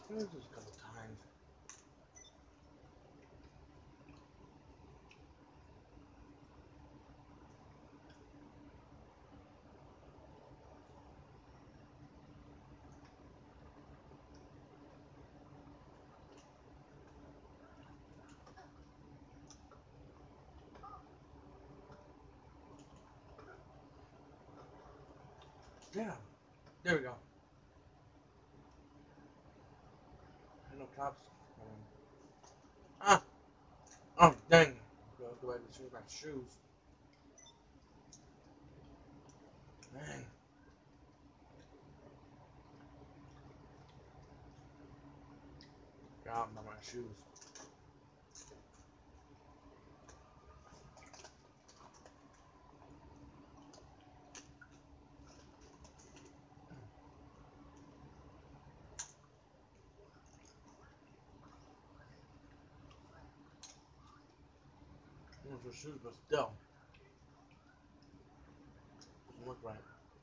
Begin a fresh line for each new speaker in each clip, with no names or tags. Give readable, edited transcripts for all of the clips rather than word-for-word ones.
Maybe just a couple times. Yeah. There we go. I know cops coming. Ah! Oh, dang. Go back to change my shoes. Dang. Forgot about my shoes. I want for shoes, but still. Doesn't look right.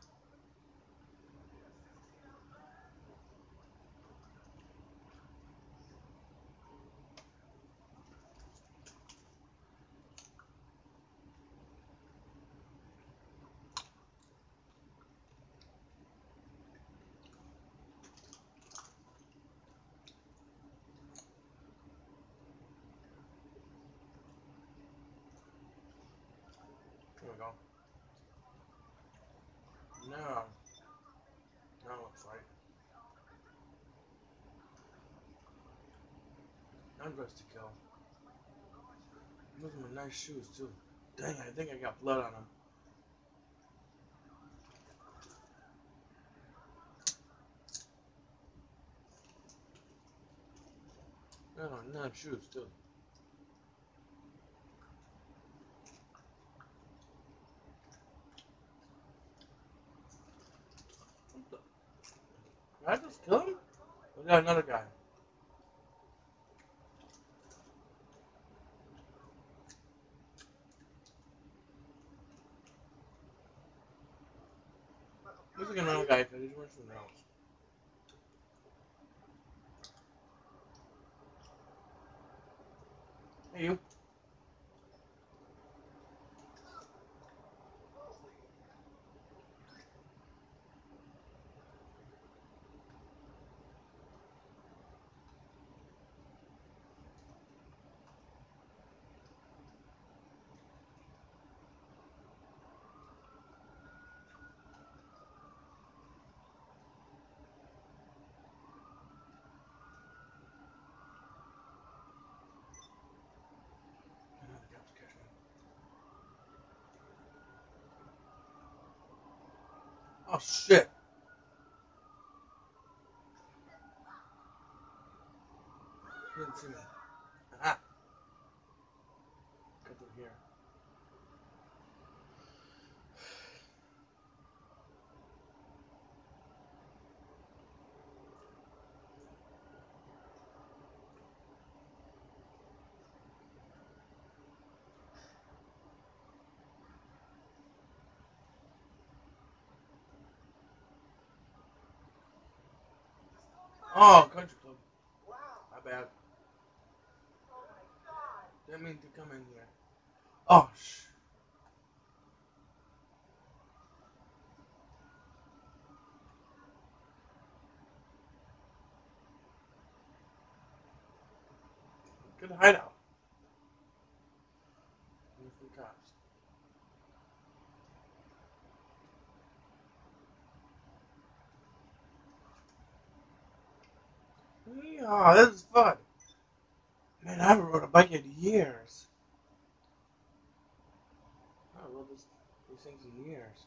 Here we go. No. That looks right. I'm dressed to kill. Those are my nice shoes, too. Dang, I think I got blood on them. No, nice shoes, too. What the? Did I just kill him? We got another guy. Looks like another guy because he's wearing something else. Hey, you. Oh, the cops catch me. Oh, shit. He didn't see me. Aha. Cut through here. Oh, country club. My bad. Didn't mean to come in here. Oh, shh. Good hideout. There's the cops. Yeah, this is fun. Man, I haven't rode a bike in years. I haven't rode these things in years.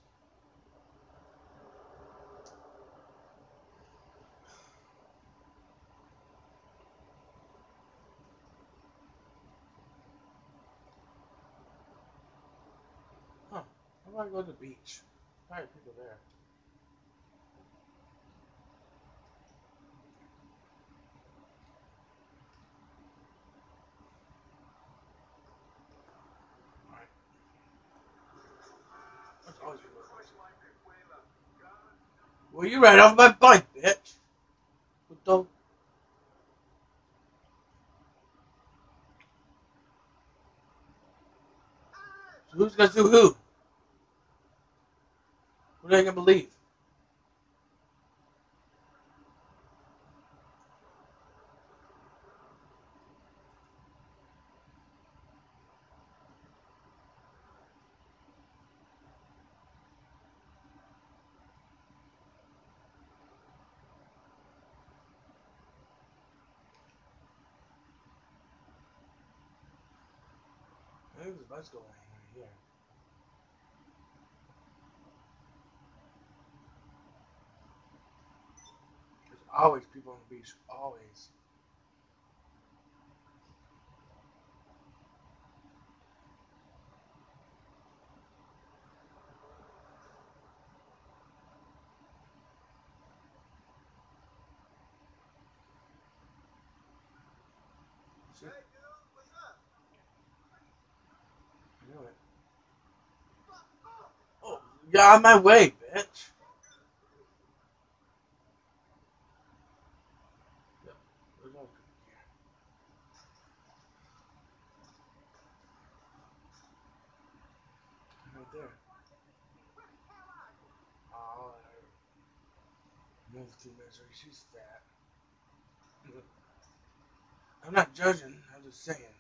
Huh. How do I go to the beach? Why are people there? Alright. That's always people. Well, you ran off my bike, bitch. What the? So who's gonna sue who? Who are they gonna believe? I think there's a bicycle laying right here. There's always people on the beach. Always. See? I knew it. Oh, get out of my way, bitch. Yeah, there's no cookie here. Right there. Oh, move to misery. She's fat. I'm not judging. I'm just saying.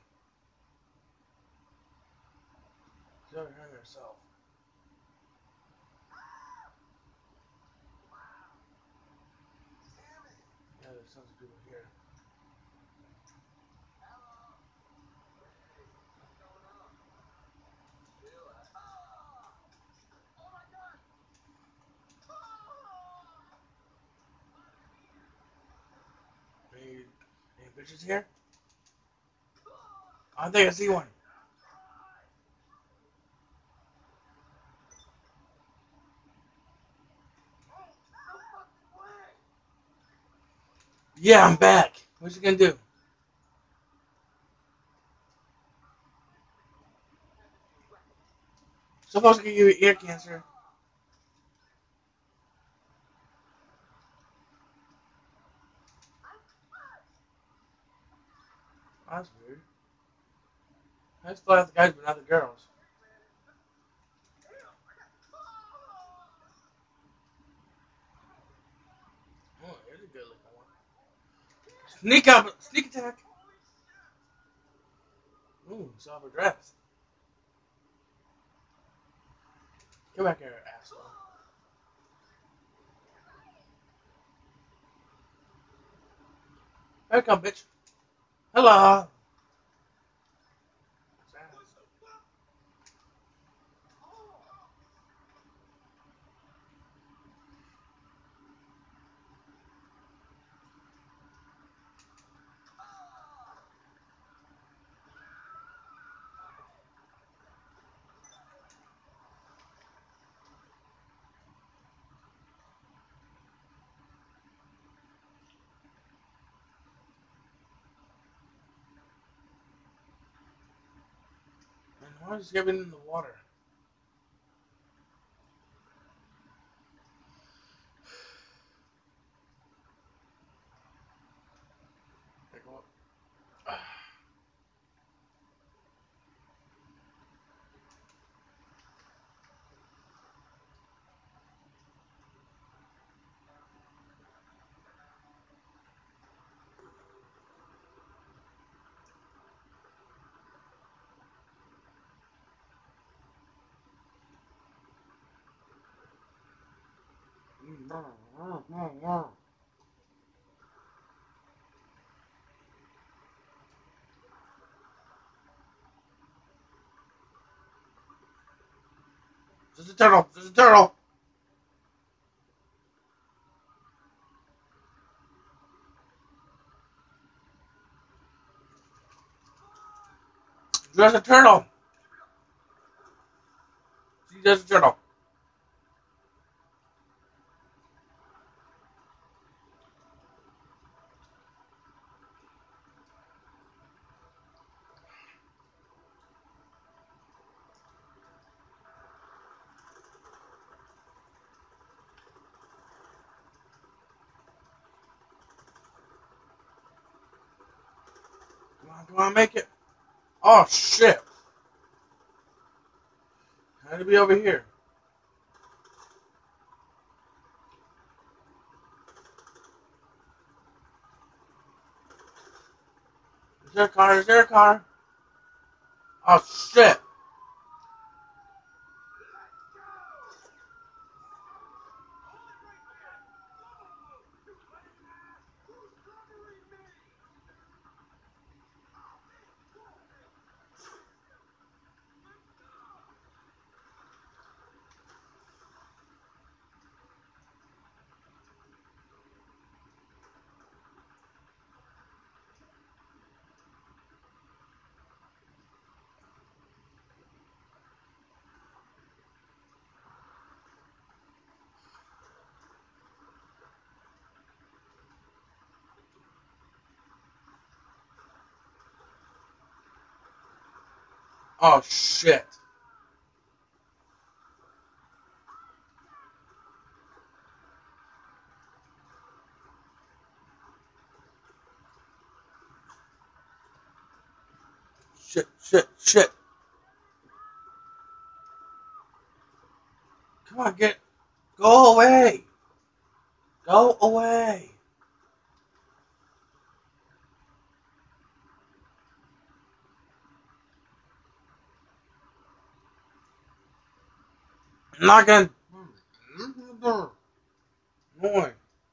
She's already hurt herself. Yeah, there's tons of people here. Any bitches here? I think I see one. Yeah, I'm back. What's he gonna do? Supposed to give you ear cancer. Oh, that's weird. That's fly out the guys, but not the girls. Oh, here's a good looking one. Sneak up, sneak attack. Ooh, saw her dress. Come back here, asshole. Here come, bitch. Hello. And why is he getting in the water? Like, what? There's a turtle. There's a turtle. There's a turtle. See, there's a turtle. Come on, make it. Oh, shit. I had to be over here. Is there a car? Is there a car? Oh, shit. Oh, shit. Shit, shit, shit. Come on, go away. Go away. I'm not gonna. Boy.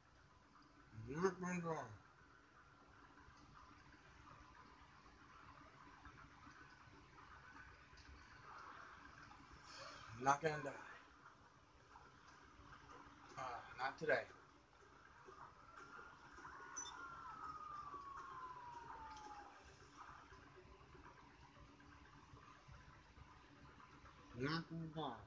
I'm not gonna die. Not today. Not gonna die.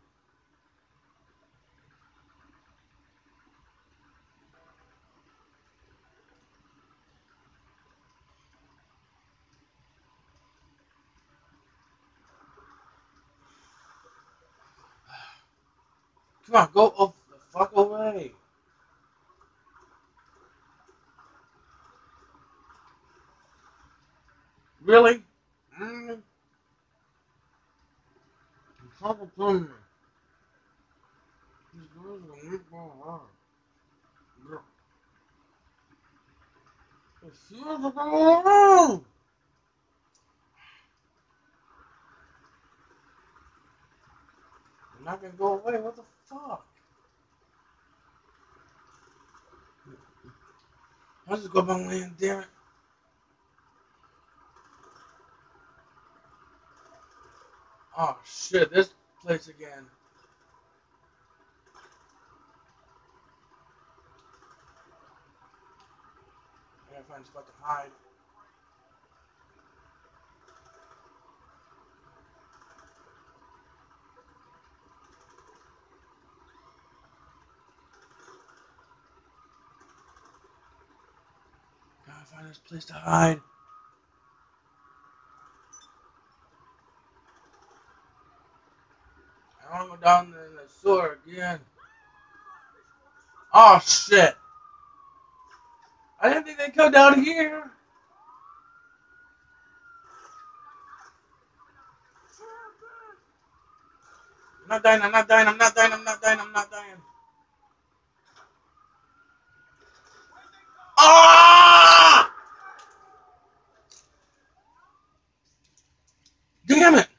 Come on, go the fuck away. Really? Mm. Fuck me. These girls are weak my heart. It feels like I'm alone. I'm not gonna go away. What the fuck? I'll just go by land, damn it. Oh shit, this place again. I gotta find a spot to hide. Gotta find this place to hide. I wanna go down in the sewer again. Oh shit. I didn't think they'd come down here. I'm not dying, I'm not dying, I'm not dying, I'm not dying, I'm not dying. Ah! Damn it!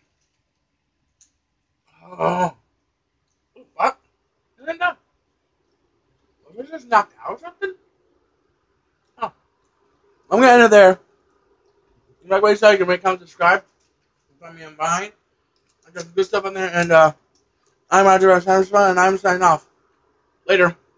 Oh. What? Is it not? Was I just knocked out or something? Oh. I'm gonna end it there. If you like what you saw, you can rate, comment, subscribe. You can find me on Vine. I got some good stuff on there, and I'm Roger Ross Hammersman, and I'm signing off. Later.